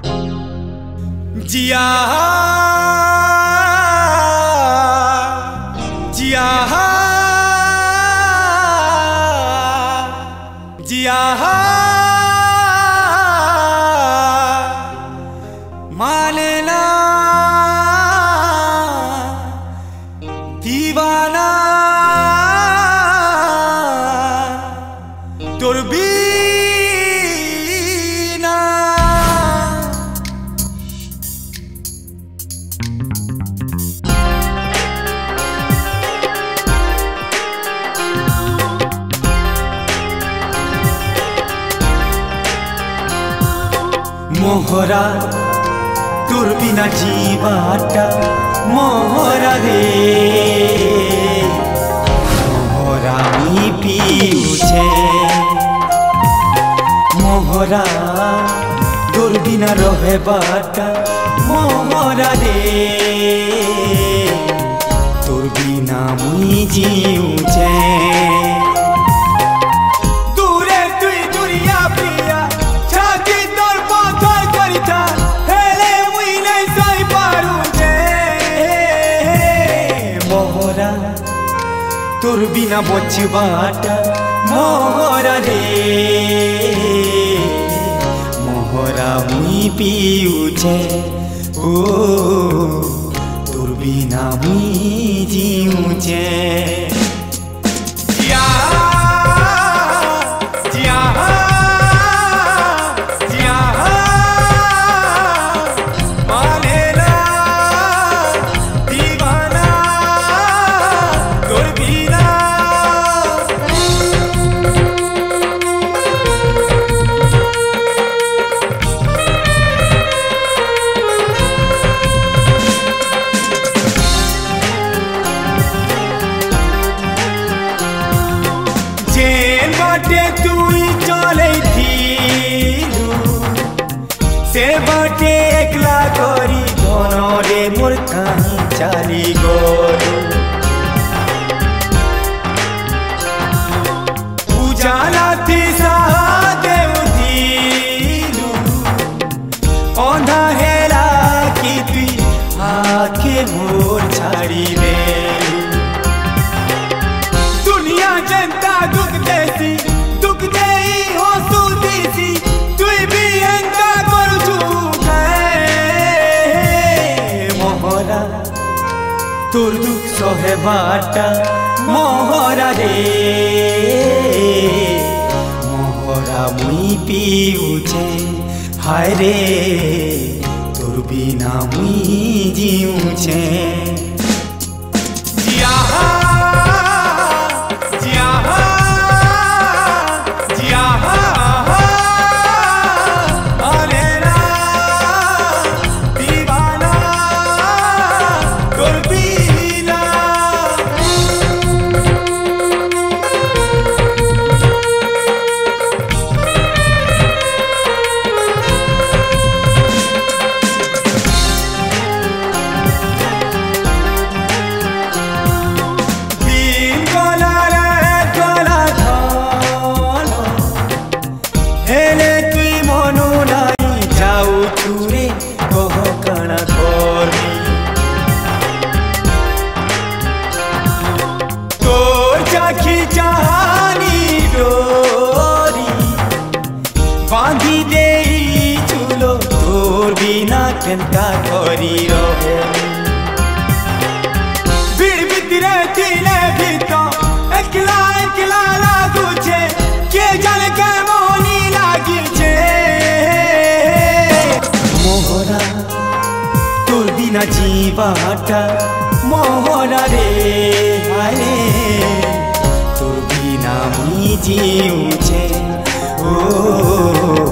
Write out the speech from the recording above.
जिया जिया जिया माने ना दीवाना तोर बीना मोहरा तोर बिना जीवाटा मोहरा रे मोहरा मी पीछे मोहरा तोर बिना रहे बाटा मोहरा रे तोर बिना मुई जीउछे तोर बिना बचबाटा मोहरा रे मोहरा मुई पीउछे ओ तोर बिना मुई जीउछे तुई चले से बाटे एकला करी धनरे मोर कहीं चाली गलु उजाला थी सादेव दिलु अंधा हेला कि तुई आखे मोर छाड़ी दे दुनिया जनता दुख देसी तोर दुख सहे बाटा मोहरा रे मोहरा मुई पीउछे हाय रे तोर बिना मुई जीउछे जिया जिया जिया बांधी दे चूलो तोर बिना केनता करी रहे भीड़ भितरे दिले भीतर एकला एकला लागुछे के जाने के मोनी लागिछे मोहरा तोर बिना जीवाटा मोहरा रे हाय तोर बिना मुई जीउछे ओ